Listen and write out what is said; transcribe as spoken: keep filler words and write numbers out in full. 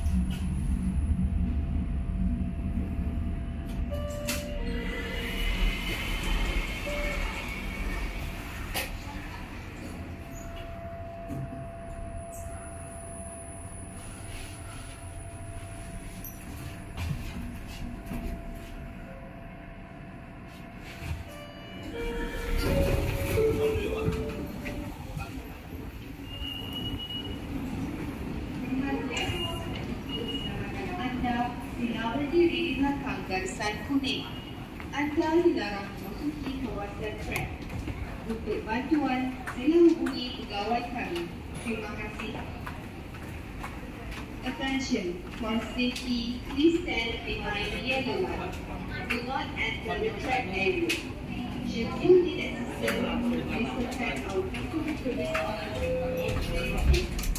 Melawati rilihan garisan kuning. Anda dilarang memasuki kawasan trek. Untuk bantuan, sila hubungi pegawai kami. Terima kasih. Attention, for safety, please stand behind the yellow line. Do not enter the track area. Should you need assistance, please contact our customer service officer.